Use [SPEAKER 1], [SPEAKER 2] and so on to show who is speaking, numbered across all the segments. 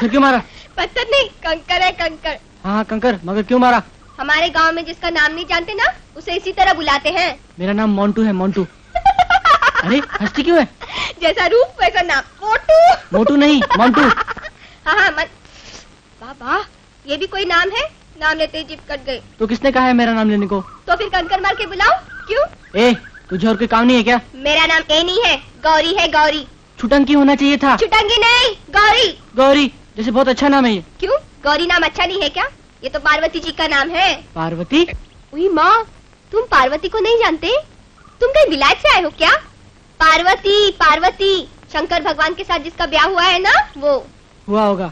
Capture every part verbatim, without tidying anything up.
[SPEAKER 1] पत्थर क्यों मारा?
[SPEAKER 2] पत्थर नहीं, कंकर है कंकर।
[SPEAKER 1] हाँ कंकर, मगर क्यों मारा?
[SPEAKER 2] हमारे गांव में जिसका नाम नहीं जानते ना, उसे इसी तरह बुलाते हैं।
[SPEAKER 1] मेरा नाम मोंटू है, मोंटू। अरे हंसती क्यों है?
[SPEAKER 2] जैसा रूप वैसा नाम, मोटू।
[SPEAKER 1] मोटू नहीं, मोंटू।
[SPEAKER 2] हाँ हाँ मन। वाह वाह, ये भी कोई नाम है? नाम लेते ही जीभ कट गई।
[SPEAKER 1] तो किसने कहा है मेरा नाम लेने को?
[SPEAKER 2] तो फिर कंकर मार के बुलाओ। क्यों?
[SPEAKER 1] ए, तुझे और कोई काम नहीं है क्या?
[SPEAKER 2] मेरा नाम ए नहीं है, गौरी है, गौरी।
[SPEAKER 1] छुटंकी होना चाहिए था।
[SPEAKER 2] छुटंकी नहीं, गौरी।
[SPEAKER 1] गौरी जैसे बहुत अच्छा नाम है ये।
[SPEAKER 2] क्यों, गौरी नाम अच्छा नहीं है क्या? ये तो पार्वती जी का नाम है।
[SPEAKER 1] पार्वती?
[SPEAKER 2] उई माँ, तुम पार्वती को नहीं जानते? तुम कहीं विलायत से आए हो क्या? पार्वती, पार्वती, शंकर भगवान के साथ जिसका ब्याह हुआ है ना, वो।
[SPEAKER 1] हुआ होगा।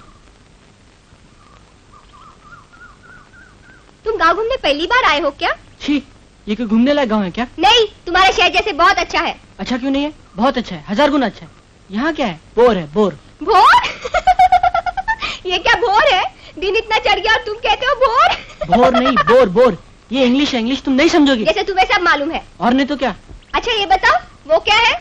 [SPEAKER 2] तुम गाँव घूमने पहली बार आए हो क्या?
[SPEAKER 1] छी, ये कोई घूमने लायक गाँव है क्या?
[SPEAKER 2] नहीं, तुम्हारा शहर जैसे बहुत अच्छा है।
[SPEAKER 1] अच्छा क्यों नहीं है? बहुत अच्छा है, हजार गुना अच्छा है। यहाँ क्या है? बोर है, बोर।
[SPEAKER 2] भोर? ये क्या भोर है? दिन इतना चढ़ गया और तुम कहते हो भोर?
[SPEAKER 1] भोर नहीं, बोर, बोर। ये इंग्लिश है, इंग्लिश तुम नहीं समझोगी।
[SPEAKER 2] जैसे तुम्हें सब मालूम है।
[SPEAKER 1] और नहीं तो क्या।
[SPEAKER 2] अच्छा ये बताओ, वो क्या है?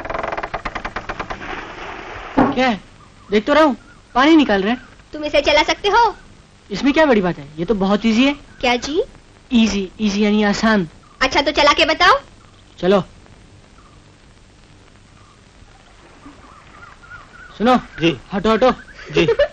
[SPEAKER 1] क्या है? देख तो रहा हूँ, पानी निकाल रहे हैं।
[SPEAKER 2] तुम इसे चला सकते हो?
[SPEAKER 1] इसमें क्या बड़ी बात है, ये तो बहुत इजी है।
[SPEAKER 2] क्या जी?
[SPEAKER 1] इजी, इजी यानी आसान।
[SPEAKER 2] अच्छा तो चला के बताओ।
[SPEAKER 1] चलो। सुनो
[SPEAKER 3] जी।
[SPEAKER 1] हटो हटो
[SPEAKER 3] जी।